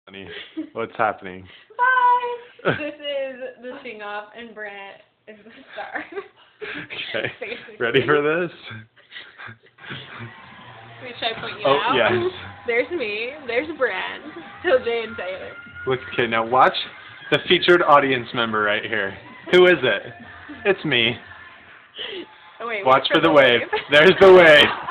Melanie, what's happening? Hi! This is the sing-off, and Brandt is the star. Okay. Basically. Ready for this? Wait, should I point you Oh, out? yes. There's me. There's Brandt. So Jay and Taylor. Look, okay, now watch the featured audience member right here. Who is it? It's me. Oh, wait, Watch for the wave. There's the wave.